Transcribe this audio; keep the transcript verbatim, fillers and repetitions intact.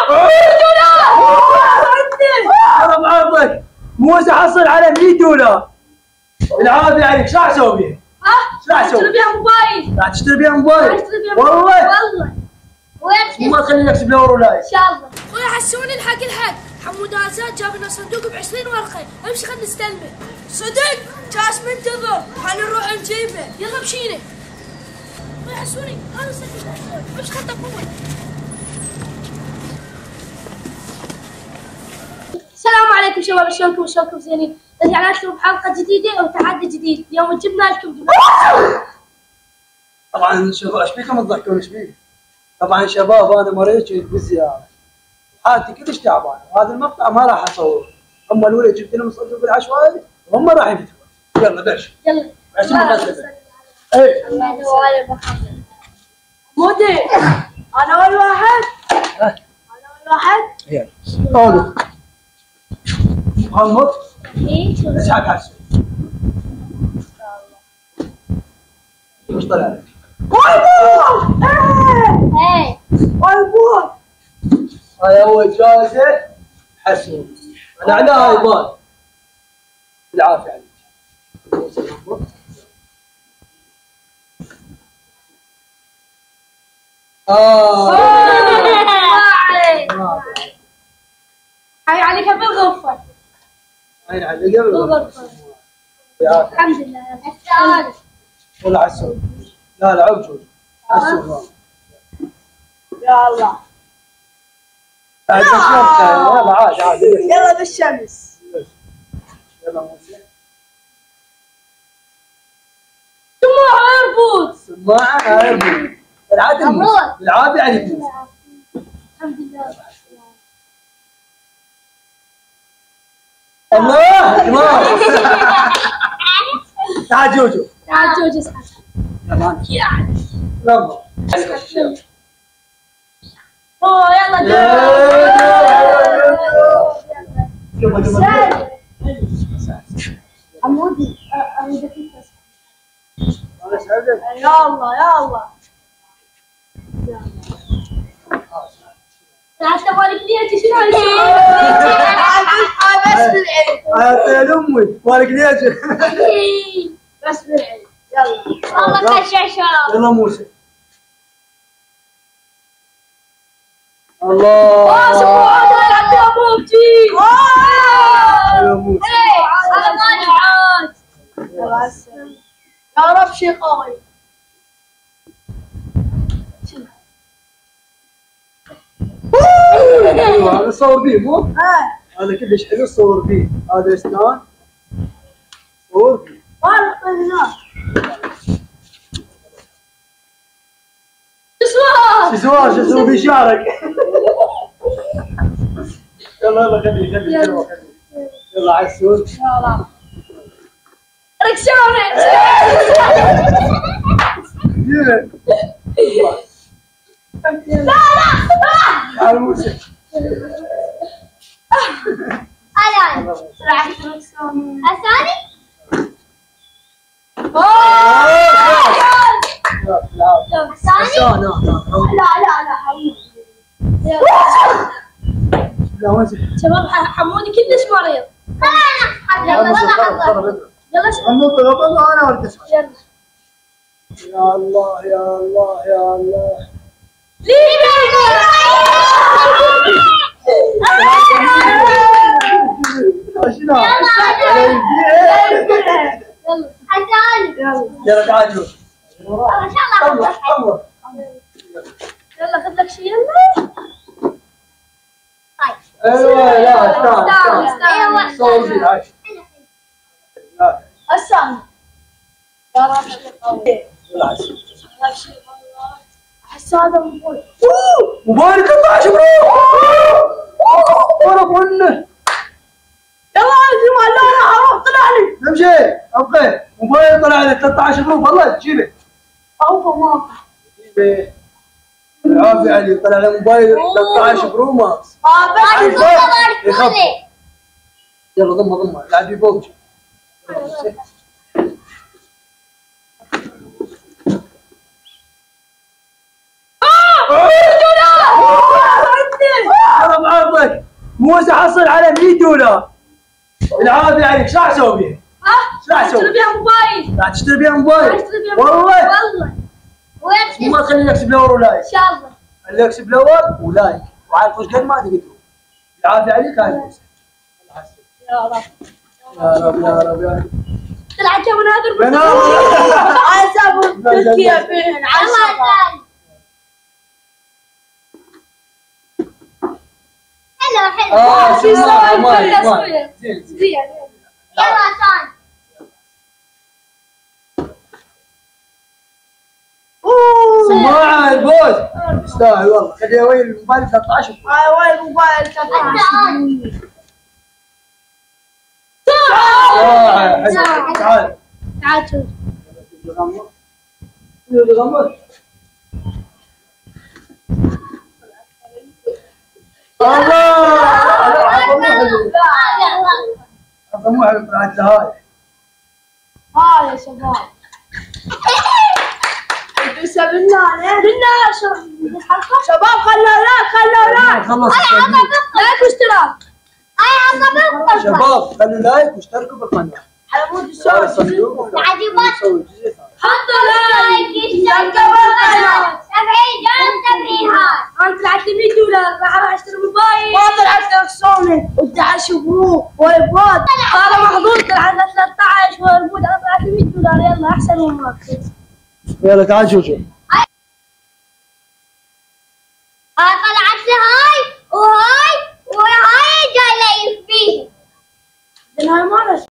انا معطك موسى حصل على مية دولار. العافية عليك. شو راح اسوي بيها؟ ها؟ شو راح راح اسوي؟ اشتري بيها موبايل. راح تشتري بيها موبايل؟ راح اشتري بيها والله؟ والله. وين ما تخليني اكسب له ورا ان شاء الله. خويا حسوني الحق الحق. حمود اسد جاب لنا صندوق ب عشرين ورقه، امشي خلينا نستلمه. صدق؟ جالس منتظر، خلينا نروح نجيبه، يلا مشينا. خويا حسوني هذا صندوق، امشي خلنا نقوم. السلام عليكم شباب، شلونكم شلونكم زينين؟ رجعنا لكم بحلقه جديده وتحدي جديد، اليوم جبنا لكم طبعا شباب ايش بيكم تضحكون ايش بيكم؟ طبعا شباب انا مريض كنت بالزياره. حالتي كلش تعبانه وهذا المقطع ما راح اصوره. هم الولد جبت لهم صندوق العشوائي وهم راح يفتحون. يلا بلش. يلا عشان ما نغسل. اي مودي انا اول واحد. انا اول واحد. يلا قولوا محمد ايه اسحاق حسن. وش طلع لك؟ ايه ايبون. هاي اول جائزه حسن. انا على ايبون. بالعافيه عليك. اه هاي عليك بالغرفه. عين على قبل بالغرفه. بالعافيه. الحمد لله. الثالث. ولا عسول. لا لا عوج عسول. يا الله. بعد شربت يلا عاد عاد. يلا بالشمس. يلا موسى. سماعة ايربودز. سماعة ايربودز. العادة موسى. بالعافية عليك موسى. الحمد لله. الله كمان. تعال جوجو. تعال جوجو اسحب. تمام. يعني. يلا. اوه يلا جوجو. حمودي اريدك انت. انا اسعدك. يا الله يا الله. حتى مالك نيتي شنو بس بالعيد. عيطت امي مالك ليش؟ بس بالعيد. يلا والله كشاشة. يلا موسى. الله. اوه سموعات العب فيها بوبجي. يلا موسى. انا مالي عاد. يا رب شي قوي. هذا صور بيه مو؟ هذا كلش حلو صور بيه. هذا اسنان صور بيه. والله هناك. شو سوار شو اسوي بيه شعرك؟ يلا يلا خليه خليه يلا خليه. يلا عسول. يلا. ركشونة. جيبه. لا لا. تعال موسى. أنا سرعة ركشونة. الثاني. الثاني؟ لا لا لا حمود. لا وين شباب حمودي كلش مريض. انا يلا يلا يلا حمود غلط انا اركز. يلا. يا الله يا الله يا الله. شنو؟ يلا تعال شوف. طلع طلع. يلا خذ لك شيء يلا. ايوه لا استنى استنى، استنى. استنى. صور بيه عايش. لا الثاني. يا رب شيء قوي. يلا عايش. احس هذا موبايل. موبايلك طلع شو برو. ورا منه. يلا عندي ما لا انا اروح طلع لي. امشي ابقى موبايل طلع لي ثلاثة عشر برو والله تجيبه. اوفى ما جيبه. العافية علي طلع له موبايل ثلاثة عشر برو ماكس. اه بس يخبط. يلا ضمه ضمه لا عندي بوبجي. موزة حصل على مية دولار. العافية عليك، ايش راح تسوي بيها؟ ها؟ ايش راح تسوي؟ اشتري بيها موبايل. راح تشتري بيها موبايل؟ راح اشتري بيها موبايل. والله؟ والله. وين ما تخلي لك سبلور ولايك. ان شاء الله. خلي لك سبلور ولايك، وعارف وش قد ما تقدروا. العافية عليك هاي الفلوس. يا رب. يا رب يا رب يا رب. طلعت يا مناظر مناظر. عايز اسافر تركيا فين؟ عايز اسافر. حلو حلو. اه شو سماع سويت؟ سماع كله سماع. سويت. زين زين. يلا سان. سماعة البوس. يستاهل والله. خليها وين الموبايل ثلاثة عشر. هاي وين الموبايل انت آه، حلو. تعال. تعال شوف. غمض. غمض. الله. هذا مو حلو. هذا مو حلو طلعت له هاي. هاي يا شباب. لسه بالنار بالنار شباب خلوا لايك خلوا لايك. خلص لايك واشتراك. اي عقبك. شباب خلوا لايك واشتركوا بالقناة. على مود هذا الصوت. الصندوق. عجبك. نسوي جزء ثاني. حطوا لايك اشتركوا بالقناة. تفعيل جرس تفعيلات. انا طلعت لي مية دولار راح اروح اشتري موبايل. ما طلعت لك سوني وتعال شوفوه وايباد. هذا محظوظ طلعت له ثلاثة عشر وايباد. انا طلعت لي مية دولار يلا احسن من ماكس. يلا تعال شوف شوف. هاي طلعت لي هاي وهاي وهاي جاي لي فيه. هاي ما